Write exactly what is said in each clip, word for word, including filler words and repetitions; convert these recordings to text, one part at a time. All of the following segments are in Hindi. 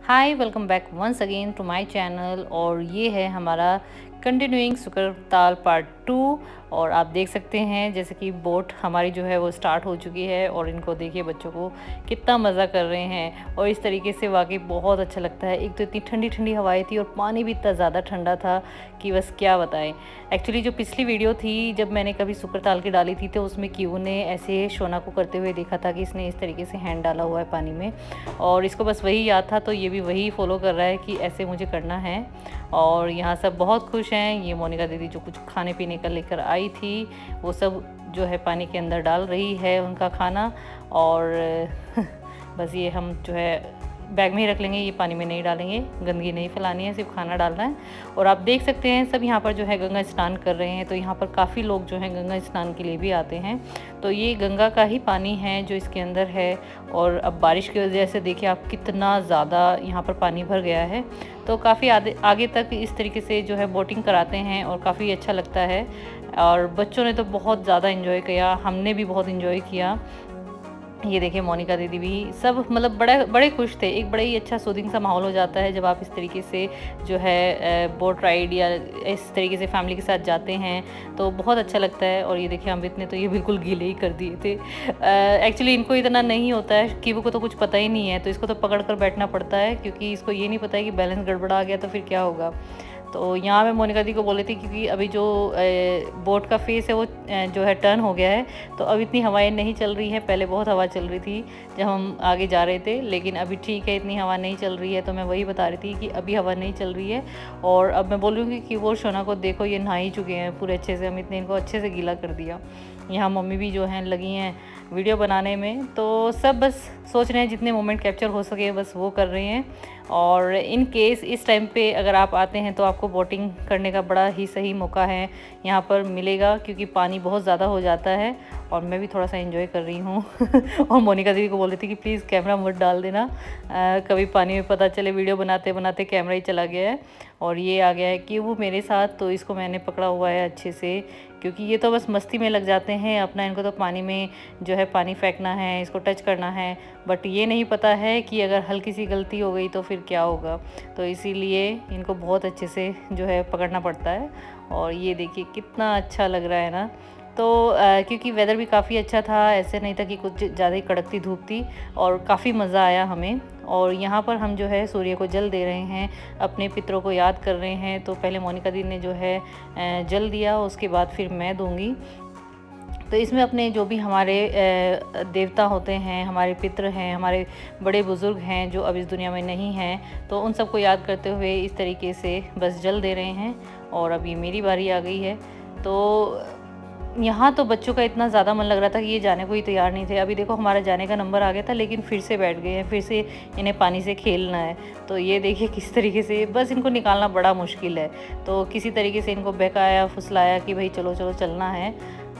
Hi, welcome back once again to my channel. और ये है हमारा कंटिन्यूइंग सुकरताल पार्ट टू। और आप देख सकते हैं जैसे कि बोट हमारी जो है वो स्टार्ट हो चुकी है और इनको देखिए बच्चों को कितना मज़ा कर रहे हैं। और इस तरीके से वाकई बहुत अच्छा लगता है। एक तो इतनी ठंडी ठंडी हवाएं थी और पानी भी इतना ज़्यादा ठंडा था कि बस क्या बताएं। एक्चुअली जो पिछली वीडियो थी जब मैंने कभी सुकरताल की डाली थी तो उसमें क्यू ने ऐसे शोना को करते हुए देखा था कि इसने इस तरीके से हैंड डाला हुआ है पानी में और इसको बस वही याद था, तो ये भी वही फॉलो कर रहा है कि ऐसे मुझे करना है। और यहाँ सब बहुत खुश हैं। ये मोनिका दीदी जो कुछ खाने पीने का लेकर आई थी वो सब जो है पानी के अंदर डाल रही है उनका खाना। और बस ये हम जो है बैग में ही रख लेंगे, ये पानी में नहीं डालेंगे, गंदगी नहीं फैलानी है, सिर्फ खाना डालना है। और आप देख सकते हैं सब यहाँ पर जो है गंगा स्नान कर रहे हैं। तो यहाँ पर काफ़ी लोग जो हैं गंगा स्नान के लिए भी आते हैं। तो ये गंगा का ही पानी है जो इसके अंदर है। और अब बारिश की वजह से देखिए आप कितना ज़्यादा यहाँ पर पानी भर गया है। तो काफ़ी आगे आगे तक इस तरीके से जो है बोटिंग कराते हैं और काफ़ी अच्छा लगता है। और बच्चों ने तो बहुत ज़्यादा इन्जॉय किया, हमने भी बहुत इन्जॉय किया। ये देखिए मोनिका दीदी भी सब मतलब बड़े बड़े खुश थे। एक बड़ा ही अच्छा सूदिंग सा माहौल हो जाता है जब आप इस तरीके से जो है बोट राइड या इस तरीके से फैमिली के साथ जाते हैं तो बहुत अच्छा लगता है। और ये देखिए अमृत ने तो ये बिल्कुल गीले ही कर दिए थे। एक्चुअली इनको इतना नहीं होता है, कीवू को तो कुछ पता ही नहीं है, तो इसको तो पकड़ कर बैठना पड़ता है क्योंकि इसको ये नहीं पता है कि बैलेंस गड़बड़ा गया तो फिर क्या होगा। तो यहाँ मैं मोनिका दी को बोली थी क्योंकि अभी जो बोट का फेस है वो जो है टर्न हो गया है, तो अब इतनी हवाएं नहीं चल रही है। पहले बहुत हवा चल रही थी जब हम आगे जा रहे थे, लेकिन अभी ठीक है, इतनी हवा नहीं चल रही है। तो मैं वही बता रही थी कि अभी हवा नहीं चल रही है। और अब मैं बोलूँगी कि वो शोना को देखो, ये नहा ही चुके हैं पूरे अच्छे से, हम इतने इनको अच्छे से गीला कर दिया। यहाँ मम्मी भी जो हैं लगी हैं वीडियो बनाने में। तो सब बस सोच रहे हैं जितने मोमेंट कैप्चर हो सके बस वो कर रहे हैं। और इन केस इस टाइम पे अगर आप आते हैं तो आपको बोटिंग करने का बड़ा ही सही मौका है यहाँ पर मिलेगा, क्योंकि पानी बहुत ज़्यादा हो जाता है। और मैं भी थोड़ा सा एंजॉय कर रही हूँ। और मोनिका दीदी को बोल रही थी कि प्लीज़ कैमरा मत डाल देना, आ, कभी पानी में पता चले वीडियो बनाते बनाते कैमरा ही चला गया है। और ये आ गया है कि वो मेरे साथ, तो इसको मैंने पकड़ा हुआ है अच्छे से, क्योंकि ये तो बस मस्ती में लग जाते हैं अपना। इनको तो पानी में जो है पानी फेंकना है, इसको टच करना है, बट ये नहीं पता है कि अगर हल्की सी गलती हो गई तो फिर क्या होगा। तो इसीलिए इनको बहुत अच्छे से जो है पकड़ना पड़ता है। और ये देखिए कितना अच्छा लग रहा है ना। तो आ, क्योंकि वेदर भी काफ़ी अच्छा था, ऐसे नहीं था कि कुछ ज़्यादा ही कड़कती धूप थी, और काफ़ी मज़ा आया हमें। और यहाँ पर हम जो है सूर्य को जल दे रहे हैं, अपने पितरों को याद कर रहे हैं। तो पहले मोनिका दी ने जो है जल दिया, उसके बाद फिर मैं दूँगी। तो इसमें अपने जो भी हमारे देवता होते हैं, हमारे पितृ हैं, हमारे बड़े बुज़ुर्ग हैं जो अब इस दुनिया में नहीं हैं, तो उन सबको याद करते हुए इस तरीके से बस जल दे रहे हैं। और अभी मेरी बारी आ गई है। तो यहाँ तो बच्चों का इतना ज़्यादा मन लग रहा था कि ये जाने को ही तैयार नहीं थे। अभी देखो हमारा जाने का नंबर आ गया था, लेकिन फिर से बैठ गए हैं, फिर से इन्हें पानी से खेलना है। तो ये देखिए किस तरीके से बस इनको निकालना बड़ा मुश्किल है। तो किसी तरीके से इनको बहकाया फुसलाया कि भाई चलो चलो चलना है।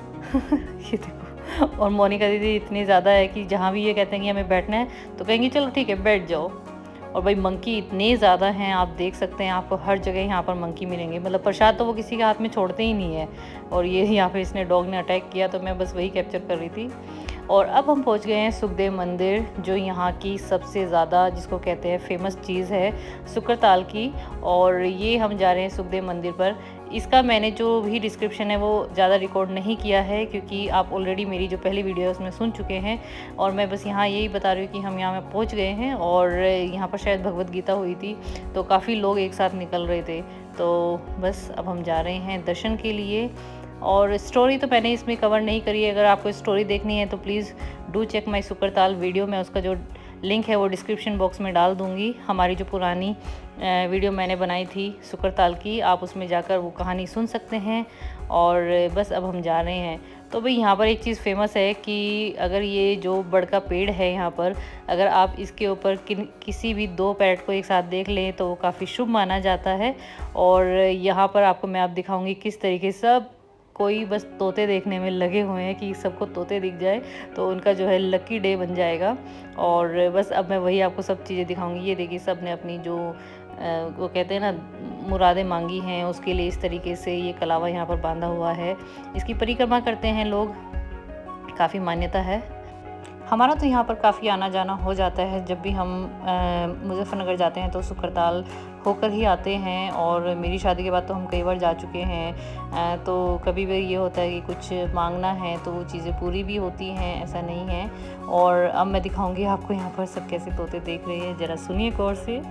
ये देखो, और मोनिका दीदी इतनी ज़्यादा है कि जहाँ भी ये कहते हैं कि हमें बैठना है तो कहेंगे चलो ठीक है बैठ जाओ। और भाई मंकी इतने ज़्यादा हैं, आप देख सकते हैं, आपको हर जगह यहाँ पर मंकी मिलेंगे। मतलब प्रसाद तो वो किसी के हाथ में छोड़ते ही नहीं है। और ये यहाँ पे इसने डॉग ने अटैक किया, तो मैं बस वही कैप्चर कर रही थी। और अब हम पहुँच गए हैं सुखदेव मंदिर, जो यहाँ की सबसे ज़्यादा जिसको कहते हैं फेमस चीज़ है सुकरताल की। और ये हम जा रहे हैं सुखदेव मंदिर पर। इसका मैंने जो भी डिस्क्रिप्शन है वो ज़्यादा रिकॉर्ड नहीं किया है, क्योंकि आप ऑलरेडी मेरी जो पहली वीडियो है उसमें सुन चुके हैं। और मैं बस यहाँ यही बता रही हूँ कि हम यहाँ में पहुँच गए हैं। और यहाँ पर शायद भगवत गीता हुई थी, तो काफ़ी लोग एक साथ निकल रहे थे। तो बस अब हम जा रहे हैं दर्शन के लिए। और स्टोरी तो मैंने इसमें कवर नहीं करी है। अगर आपको स्टोरी देखनी है तो please do check my Shukratal video. मैं उसका जो लिंक है वो डिस्क्रिप्शन बॉक्स में डाल दूँगी। हमारी जो पुरानी वीडियो मैंने बनाई थी सुकरताल की, आप उसमें जाकर वो कहानी सुन सकते हैं। और बस अब हम जा रहे हैं। तो भाई यहाँ पर एक चीज़ फेमस है कि अगर ये जो बड़ का पेड़ है यहाँ पर, अगर आप इसके ऊपर किन किसी भी दो पैरट को एक साथ देख लें तो वो काफ़ी शुभ माना जाता है। और यहाँ पर आपको मैं आप दिखाऊँगी किस तरीके से सब कोई बस तोते देखने में लगे हुए हैं कि सबको तोते दिख जाए तो उनका जो है लकी डे बन जाएगा। और बस अब मैं वही आपको सब चीज़ें दिखाऊंगी। ये देखिए सब ने अपनी जो वो कहते हैं ना मुरादें मांगी हैं, उसके लिए इस तरीके से ये कलावा यहाँ पर बांधा हुआ है। इसकी परिक्रमा करते हैं लोग, काफ़ी मान्यता है। हमारा तो यहाँ पर काफ़ी आना जाना हो जाता है। जब भी हम मुजफ्फरनगर जाते हैं तो शुकरताल होकर ही आते हैं, और मेरी शादी के बाद तो हम कई बार जा चुके हैं। तो कभी भी ये होता है कि कुछ मांगना है तो वो चीज़ें पूरी भी होती हैं, ऐसा नहीं है। और अब मैं दिखाऊंगी आपको यहाँ पर सब कैसे तोते देख रहे हैं, ज़रा सुनिए गौर से।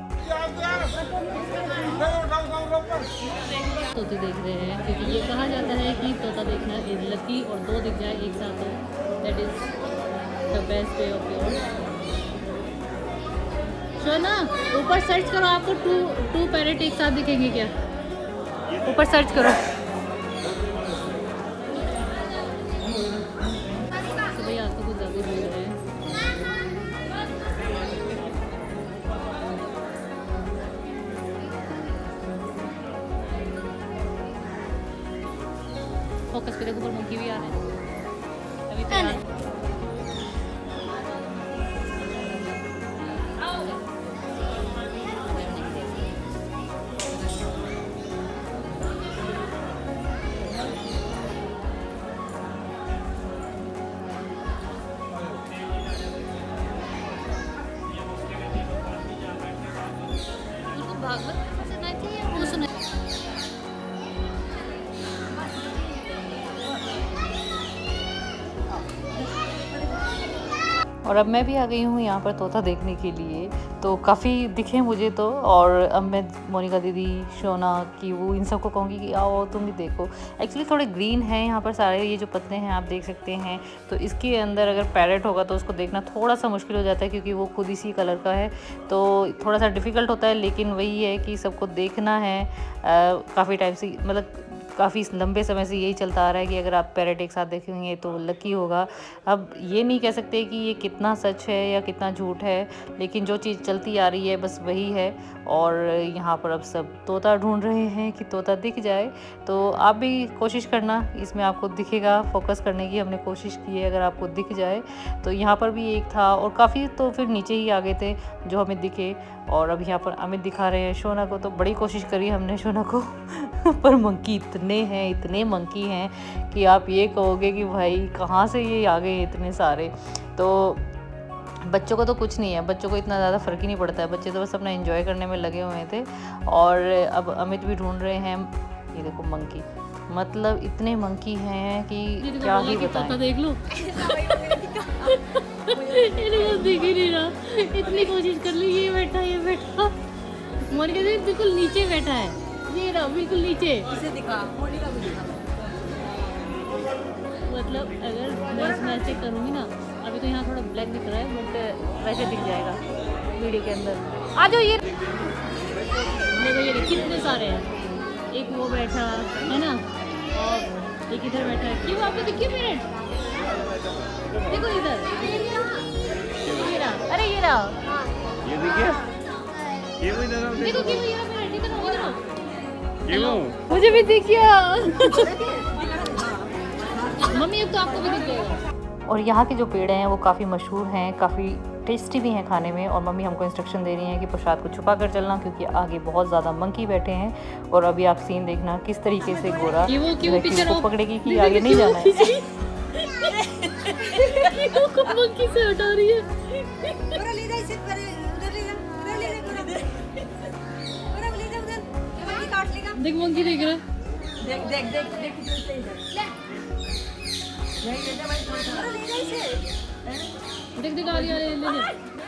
तोते देख रहे हैं क्योंकि ये कहा जाता है कि तोता देखना इज लकी, और दो दिख जाए एक साथ तो that is the best way of your. So ना ऊपर सर्च करो, आपको टू टू पैरेट एक साथ दिखेंगे क्या? ऊपर सर्च करो। तो भैया आपको कुछ ज़्यादा बोल रहे हैं। फोकस पे देखो, ऊपर मंकी भी आ रहे हैं अभी तैयार। भागवत सुनाई थी या वो सुनाई? और अब मैं भी आ गई हूँ यहाँ पर तोता देखने के लिए। तो काफ़ी दिखे मुझे तो, और अब मैं मोनिका दीदी, शोना की वो इन सबको कहूँगी कि आओ तुम भी देखो। एक्चुअली थोड़े ग्रीन हैं यहाँ पर सारे, ये जो पत्ते हैं आप देख सकते हैं। तो इसके अंदर अगर पैरेट होगा तो उसको देखना थोड़ा सा मुश्किल हो जाता है क्योंकि वो खुद इसी कलर का है, तो थोड़ा सा डिफ़िकल्ट होता है। लेकिन वही है कि सबको देखना है। काफ़ी टाइम से, मतलब काफ़ी लंबे समय से यही चलता आ रहा है कि अगर आप पैरेट एक साथ देखेंगे तो लकी होगा। अब ये नहीं कह सकते कि ये कितना सच है या कितना झूठ है, लेकिन जो चीज़ चलती आ रही है बस वही है। और यहाँ पर अब सब तोता ढूंढ रहे हैं कि तोता दिख जाए, तो आप भी कोशिश करना, इसमें आपको दिखेगा। फोकस करने की हमने कोशिश की है, अगर आपको दिख जाए तो। यहाँ पर भी एक था, और काफ़ी तो फिर नीचे ही आ गए थे जो हमें दिखे। और अब यहाँ पर अमित दिखा रहे हैं शोना को, तो बड़ी कोशिश करी हमने शोना को पर मंकी इतने हैं, इतने मंकी हैं कि आप ये कहोगे कि भाई कहाँ से ये आ गए इतने सारे। तो बच्चों को तो कुछ नहीं है, बच्चों को इतना ज़्यादा फ़र्क ही नहीं पड़ता है, बच्चे तो बस अपना एंजॉय करने में लगे हुए थे। और अब अमित भी ढूंढ रहे हैं। ये देखो मंकी, मतलब इतने मंकी हैं कि क्या ही बताएं। देख लो दिख ही नहीं रहा, इतनी कोशिश कर ली। ये बैठा ये बैठा मोनिका दीदी बिल्कुल नीचे बैठा है, ये रहा बिल्कुल नीचे। इसे दिखा, मोनिका को दिखा। मतलब अगर मैं इसमें ऐसे करूँगी ना, अभी तो यहाँ थोड़ा ब्लैक दिख रहा है बट वैसे दिख जाएगा वीडियो के अंदर। आ जाओ, ये देखो ये कितने सारे हैं। एक वो बैठा है ना, और एक इधर बैठा है। क्यों आपको दिखिए मिनट, देखो इधर, ये रहा, अरे ये रहा, ये देखिए, ये कोई नजर देखो क्यों ये रहा मिनट, इधर इधर क्यों मुझे भी दिखिया। मम्मी अब तो आपको भी दिख जाएगा। और यहाँ के जो पेड़ हैं वो काफ़ी मशहूर हैं, काफ़ी टेस्टी भी हैं खाने में। और मम्मी हमको इंस्ट्रक्शन दे रही हैं कि प्रसाद को छुपा कर चलना, क्योंकि आगे बहुत ज़्यादा मंकी बैठे हैं। और अभी आप सीन देखना किस तरीके से गोरा को पकड़ेगी कि आगे नहीं जाना है। मंकी से हटा रही है। देख मंकी देख रहा है, देख देख देख देख देख देख आ रही है, ले ले।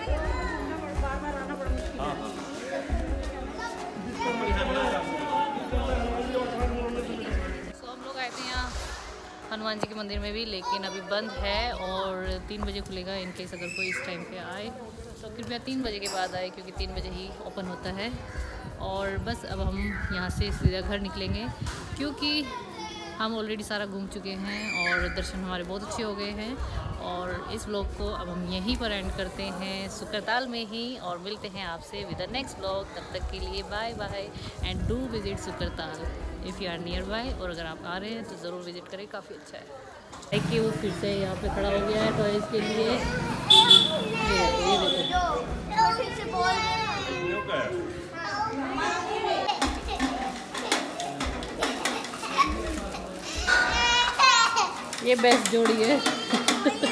सो हम लोग आए थे यहाँ हनुमान जी के मंदिर में भी, लेकिन अभी बंद है और तीन बजे खुलेगा। इन केस अगर कोई इस टाइम पे आए तो कृपया तीन बजे के बाद आए, क्योंकि तीन बजे ही ओपन होता है। और बस अब हम यहाँ से सीधा घर निकलेंगे, क्योंकि हम ऑलरेडी सारा घूम चुके हैं और दर्शन हमारे बहुत अच्छे हो गए हैं। और इस व्लॉग को अब हम यहीं पर एंड करते हैं, शुकरताल में ही। और मिलते हैं आपसे विद द नेक्स्ट व्लॉग। तब तक के लिए bye bye and do visit Shukratal if you are nearby. और अगर आप आ रहे हैं तो ज़रूर विजिट करें, काफ़ी अच्छा है। देखिए वो फिर से यहाँ पे खड़ा हो गया है टॉयज़ के लिए। ये देखो ये बेस्ट जोड़ी है।